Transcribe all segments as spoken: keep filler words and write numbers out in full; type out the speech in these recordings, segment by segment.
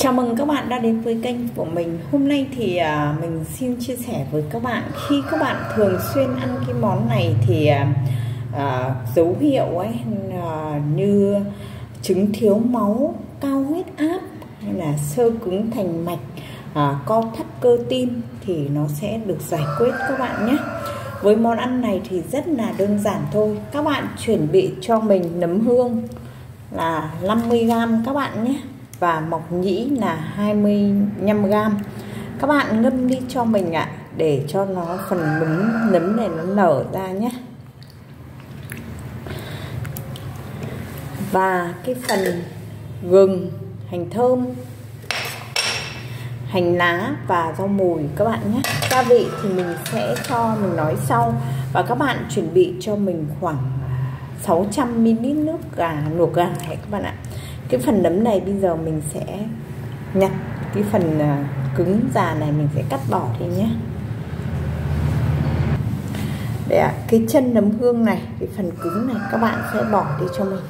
Chào mừng các bạn đã đến với kênh của mình. Hôm nay thì à, mình xin chia sẻ với các bạn, khi các bạn thường xuyên ăn cái món này thì à, à, dấu hiệu ấy à, như chứng thiếu máu, cao huyết áp hay là xơ cứng thành mạch, à, co thắt cơ tim thì nó sẽ được giải quyết các bạn nhé. Với món ăn này thì rất là đơn giản thôi. Các bạn chuẩn bị cho mình nấm hương là năm mươi gam các bạn nhé, và mộc nhĩ là hai mươi lăm gam. Các bạn ngâm đi cho mình ạ, à, để cho nó phần nấm nấm này nó nở ra nhé. Và cái phần gừng, hành thơm, hành lá và rau mùi các bạn nhé. Gia vị thì mình sẽ cho mình nói sau. Và các bạn chuẩn bị cho mình khoảng sáu trăm mi li lít nước gà luộc gà này các bạn ạ. Cái phần nấm này bây giờ mình sẽ nhặt cái phần cứng già này, mình sẽ cắt bỏ đi nhé. Để ạ, cái chân nấm hương này, cái phần cứng này các bạn sẽ bỏ đi cho mình.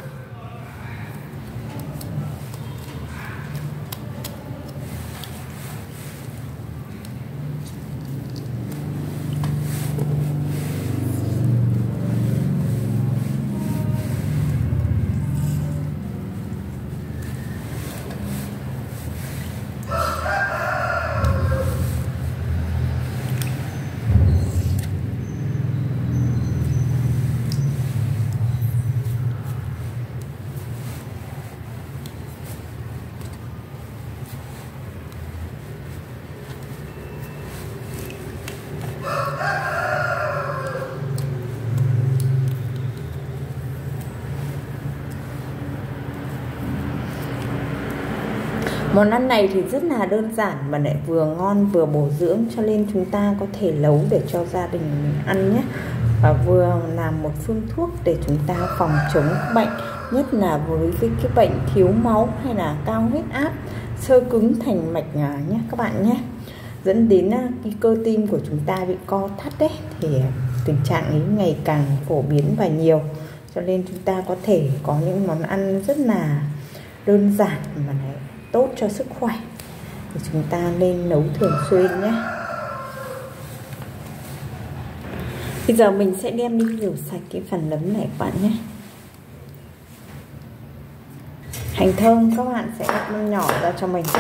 Món ăn này thì rất là đơn giản mà lại vừa ngon vừa bổ dưỡng, cho nên chúng ta có thể nấu để cho gia đình mình ăn nhé. Và vừa làm một phương thuốc để chúng ta phòng chống bệnh, nhất là với cái bệnh thiếu máu hay là cao huyết áp, xơ cứng thành mạch nhé các bạn nhé. Dẫn đến cái cơ tim của chúng ta bị co thắt đấy, thì tình trạng ấy ngày càng phổ biến và nhiều. Cho nên chúng ta có thể có những món ăn rất là đơn giản mà lại tốt cho sức khỏe, thì chúng ta nên nấu thường xuyên nhé. Bây giờ mình sẽ đem đi rửa sạch cái phần nấm này các bạn nhé. Hành thơm các bạn sẽ cắt nhỏ ra cho mình.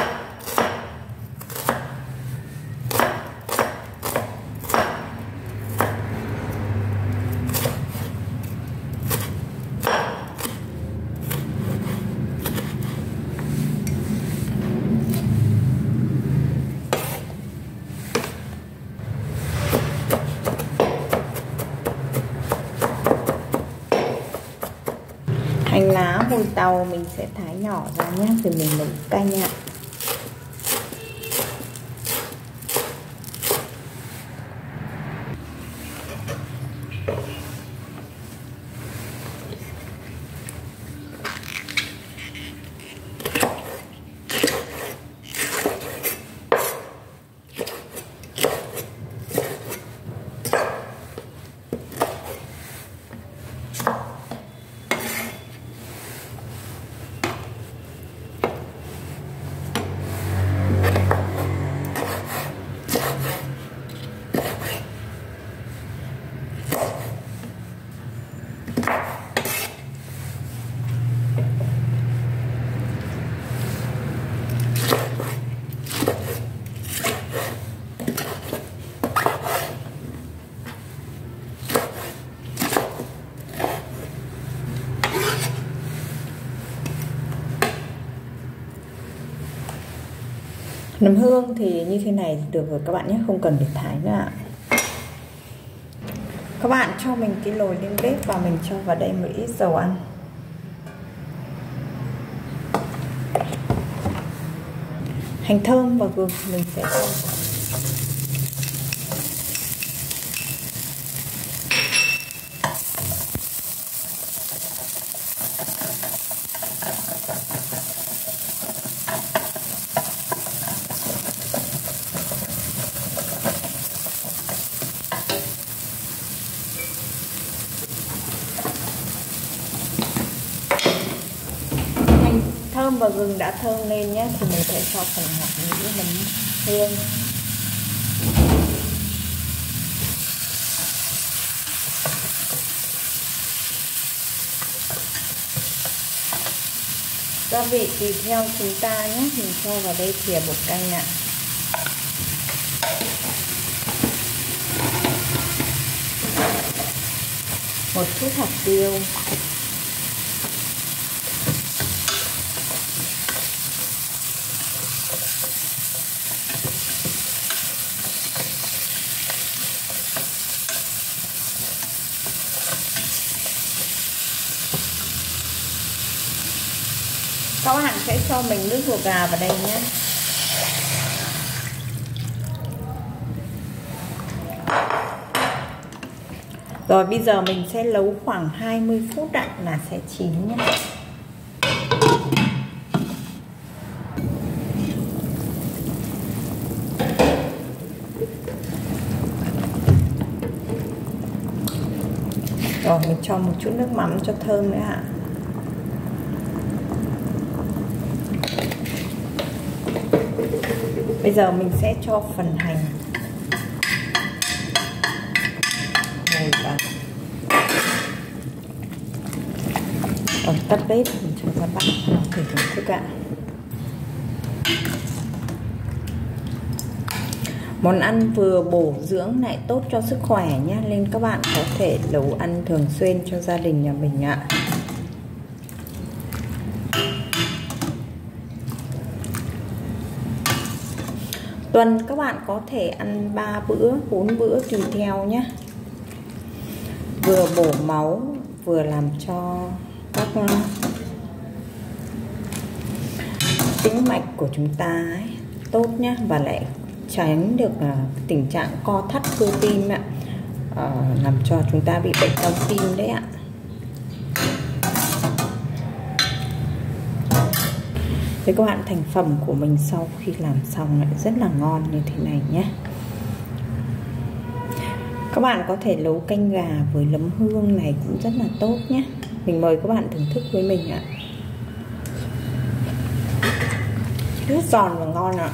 Hành lá, mùi tàu mình sẽ thái nhỏ ra nhé, rồi mình nấu canh ạ. Nấm hương thì như thế này được rồi các bạn nhé, không cần phải thái nữa ạ. Các bạn cho mình cái nồi lên bếp và mình cho vào đây một ít dầu ăn. Hành thơm và gừng mình sẽ cho. thơm và gừng gừng đã thơm lên nhé thì mình sẽ cho phần hạt những nấm hương. Gia vị tùy theo chúng ta nhé, mình cho vào đây thìa bột canh ạ. Một chút hạt tiêu, các bạn sẽ cho mình nước ruột gà vào đây nhé. Rồi bây giờ mình sẽ nấu khoảng hai mươi phút ạ là sẽ chín nhé. Rồi mình cho một chút nước mắm cho thơm nữa ạ. Bây giờ mình sẽ cho phần hành ngồi vào. Rồi tắt bếp mình cho các bạn thử thưởng thức ạ. Món ăn vừa bổ dưỡng lại tốt cho sức khỏe nhé, nên các bạn có thể nấu ăn thường xuyên cho gia đình nhà mình ạ. Tuần các bạn có thể ăn ba bữa, bốn bữa tùy theo nhé. Vừa bổ máu, vừa làm cho các tĩnh mạch của chúng ta ấy, tốt nhé, và lại tránh được uh, tình trạng co thắt cơ tim ạ, uh, làm cho chúng ta bị bệnh đau tim đấy ạ. Với các bạn, thành phẩm của mình sau khi làm xong lại rất là ngon như thế này nhé. Các bạn có thể nấu canh gà với nấm hương này cũng rất là tốt nhé. Mình mời các bạn thưởng thức với mình ạ. Rất giòn và ngon ạ.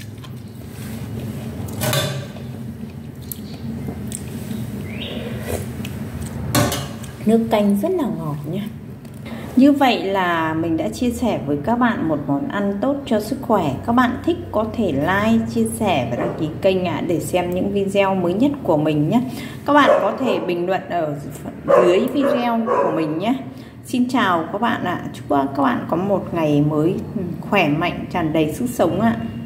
Nước canh rất là ngọt nhé. Như vậy là mình đã chia sẻ với các bạn một món ăn tốt cho sức khỏe. Các bạn thích có thể like, chia sẻ và đăng ký kênh ạ, để xem những video mới nhất của mình nhé. Các bạn có thể bình luận ở dưới video của mình nhé. Xin chào các bạn ạ. Chúc các bạn có một ngày mới khỏe mạnh, tràn đầy sức sống ạ.